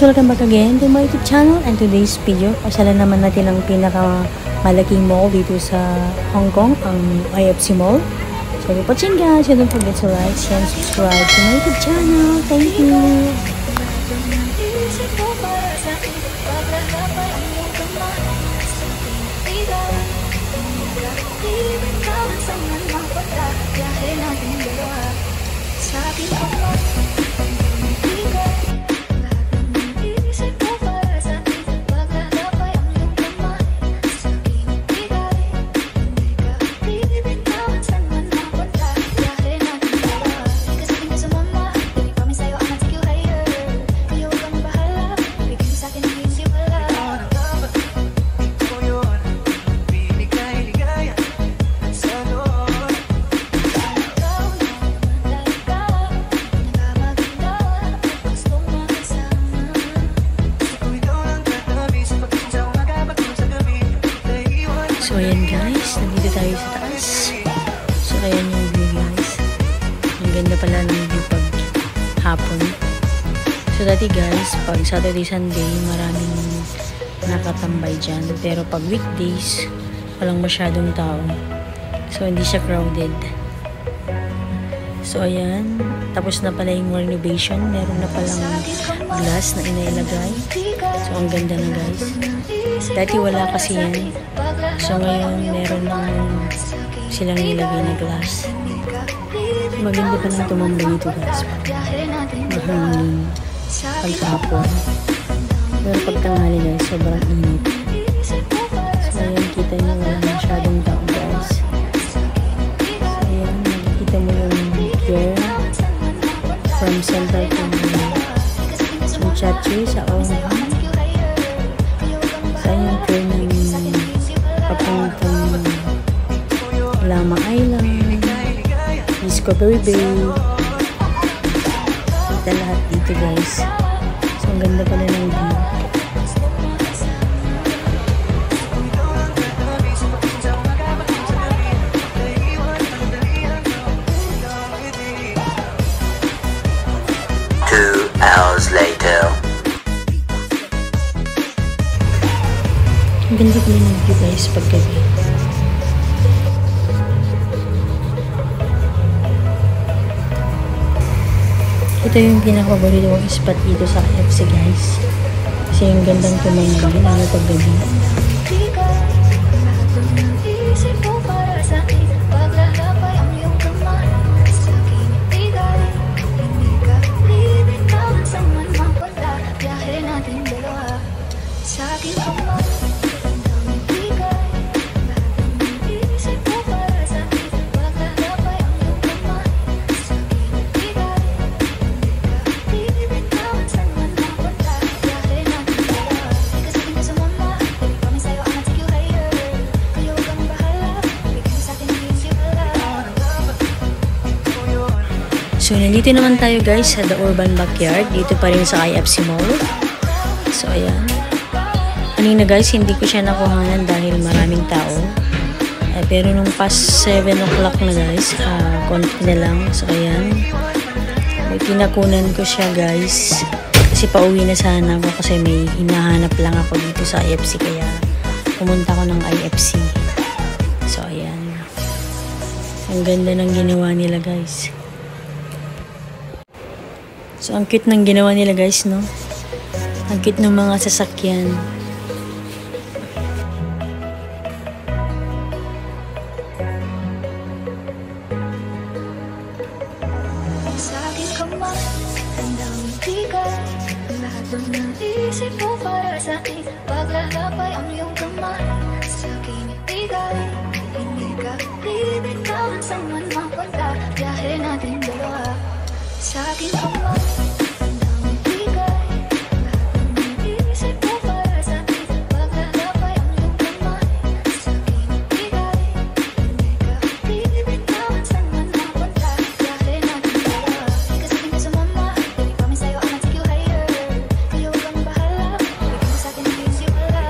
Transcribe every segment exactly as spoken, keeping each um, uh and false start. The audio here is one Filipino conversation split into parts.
guys, welcome back again to my YouTube channel, and today's video, pasyalan naman natin ang pinakamalaking mall dito sa Hong Kong, ang I F C Mall. So, keep watching guys, and don't forget to like, share, and subscribe to my YouTube channel. Thank you! So ayan guys, nandito tayo sa taas. So ayan yung view guys. Ang ganda pala ng view pag hapon. So dati guys, pag Saturday, Sunday, maraming nakatambay dyan. Pero pag weekdays, walang masyadong tao. So hindi siya crowded. So ayan, tapos na pala yung renovation. Meron na palang glass na inailagay. So ang ganda na guys. Dati wala kasi yan. So ngayon meron lang silang nilagay na glass. Maganda pa lang tumambay nito guys. Mahangin pagkapon. Pero pagtanghali guys, sobrang init. So ayan, kita nyo wala masyadong tao guys. So ayan, nakikita mo yung pier from Central to Chachu sa Ongham. Sa yung pier ng papuntang Lama Island, Discovery Bay. Kita lahat dito guys. So ang ganda pala ng view. Two hours later. Ang ganda pala ng view guys paggabi. Ito yung pinakapaboritong spot dito sa I F C guys. Kasi yung gandang tumambay lalo paggabi. So, nandito naman tayo guys sa The Urban Backyard. Dito pa rin sa I F C Mall. So, ayan. Kanina guys, hindi ko siya nakuhanan dahil maraming tao. Eh, pero nung past seven o'clock na guys, uh, konti na lang. So, ayan. Tinakunan ko siya guys. Kasi pauwi na sana ako kasi may hinahanap lang ako dito sa I F C. Kaya pumunta ko ng I F C. So, ayan. Ang ganda ng ginawa nila guys. So, ang cute ng ginawa nila guys, no? Ang cute ng mga sasakyan. Sa aking kamay, ang daming bigay. Lahat ng isip mo para sa akin. Paglalapay ang iyong kamay. Sa aking ibigay. Hindi ka bibitawan sa man mapunta. Biyahe natin dalawa. Sa aking kamay, ang daming bigay. Lahat ng isip mo para sa akin. Paglalapay ang iyong kamay. Sa aking ibigay. Hindi ka bibitawan sa man mapunta. Biyahe natin dalawa. Kasi hindi sa mama. Baby, promise sa'yo I'ma take you higher. Kaya huwag kang bahala. Bigyan mo sa'kin ang things you wala.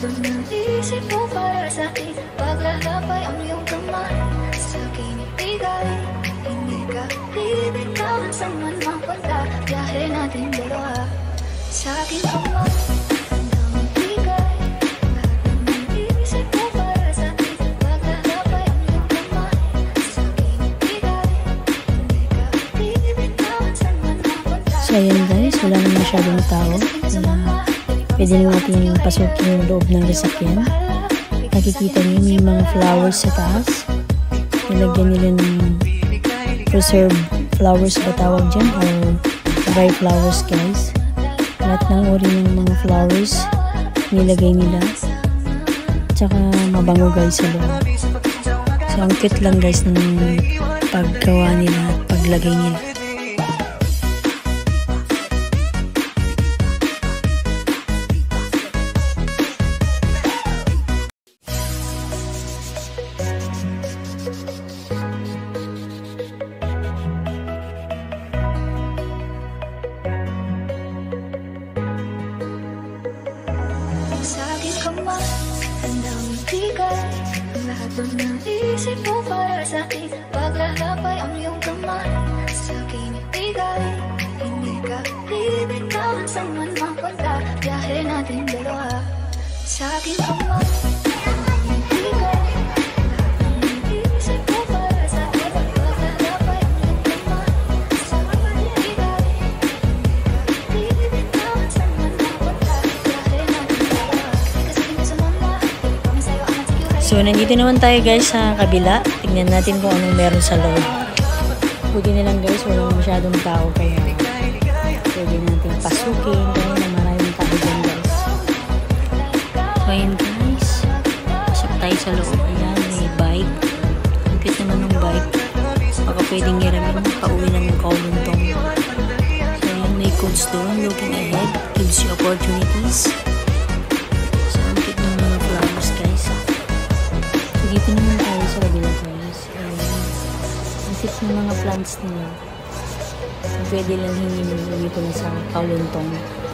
doon ng isip mo para sa akin. Paglalapay ang iyong kamay sa aking ibigay. Hindi ka bibitawan sa man mapunta. Biyahe natin dalawa sa aking kamay. Ang daming bigay. Lahat doon ng isip mo para sa akin. Paglalapay ang iyong kamay sa aking ibigay. Hindi ka bibitawan sa man mapunta. So ayan guys, wala na masyadong tao. Uh, pwede na natin pasukin yung loob ng sasakyan. Nakikita niyo may mga flowers sa taas. Nilagyan nila ng preserved flowers ba tawag dyan, or dry flowers guys. Lahat ng uri ng mga flowers nilagay nila. Tsaka mabango guys sa loob. So ang cute lang guys ng paggawa nila at paglagay nila. Sa aking kamay, ang daming bigay. Ang lahat doon ng isip mo para sa akin. Paglalapay ang iyong kamay sa aking ibigay. Hindi ka bibitawan sa man mapunta. Biyahe natin dalawa sa aking kamay. Ang daming bigay. Lahat doon ng isip mo para sa akin. Paglalapay ang iyong kamay sa aking ibigay. Hindi ka bibitawan sa man mapunta. Biyahe natin dalawa. So nandito naman tayo guys sa kabila. Tingnan natin kung anong meron sa loob. Buti na lang guys, walang masyadong tao kaya pwede natin pasukin. Kaya na maraming tao dyan guys. So ayan guys, pasok tayo sa loob. Ayan, may bike. Ang cute naman ng bike. Baka pwedeng hiramin, pauwi na ng Kowloon. So ayan, may codes doon. Looking ahead gives you opportunities. So ang cute ng mga flowers guys. So dito naman tayo sa kabila guys. Ayan, ang cute ng mga plants nila. Pwede lang hingin dito na sa Kowloon. So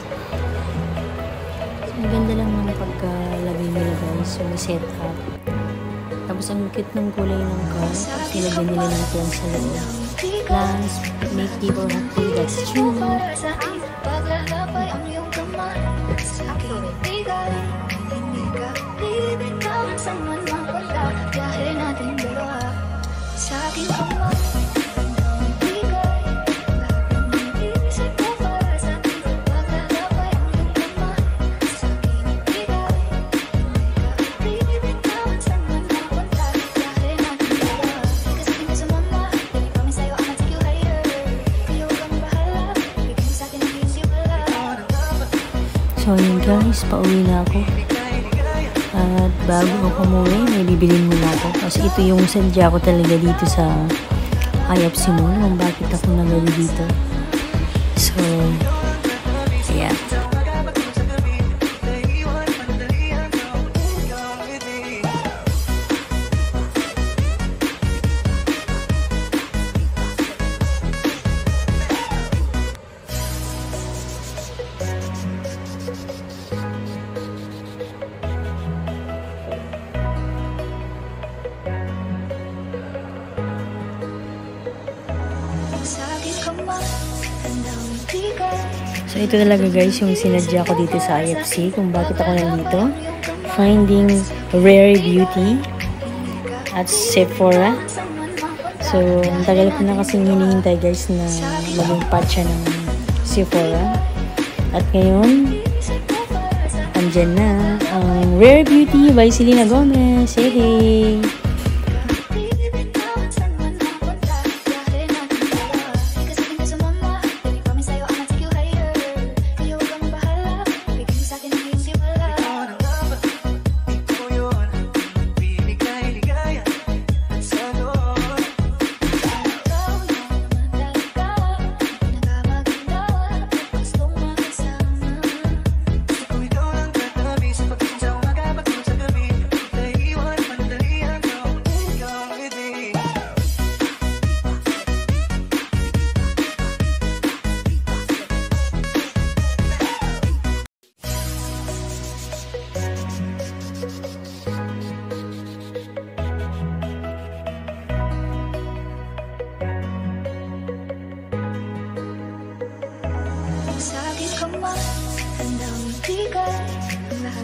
ang ganda lang ng pagkalagay nila guys. So may set up. Tapos ang cute ng kulay ng car. Tapos nilagyan nila ng plants sa loob. Plants make people happy. That's true. Paglalapay ang iyong kamay sa aking ibigay. Hindi ka bibitawan sa man mapunta. Biyahe natin dalawa sa aking kamay. Ang daming bigay. Lahat doon ng isip mo para sa akin. Paglalapay ang iyong kamay sa aking ibigay. Hindi ka bibitawan sa man mapunta. Biyahe natin dalawa. Kasi hindi sa mama, I promise sa'yo I'ma take you higher. Kaya huwag kang bahala. Bigyan sa akin ang easy wala. So yun guys, pauwi na ako. At bago ako umuwi, may bibilin muna ako. Kasi ito yung sadya ko talaga dito sa I F C Mall. Kung bakit ako nagali dito. So, yeah. Sa aking kamay, ang daming bigay. So ito talaga guys yung sinadya ko dito sa I F C. Kung bakit ako nandito. Finding Rare Beauty at Sephora. So ang tagal ko na kasing hinihintay guys na maging part siya ng Sephora. At ngayon, andyan na ang Rare Beauty by Selena Gomez. Hey hey!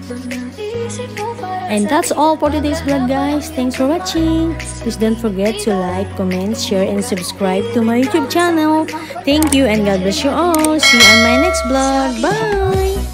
Lahat ng naisip mo para And that's all for today's vlog, guys. Thanks for watching. Please don't forget to like, comment, share, and subscribe to my YouTube channel. Thank you and God bless you all. See you on my next vlog. Bye!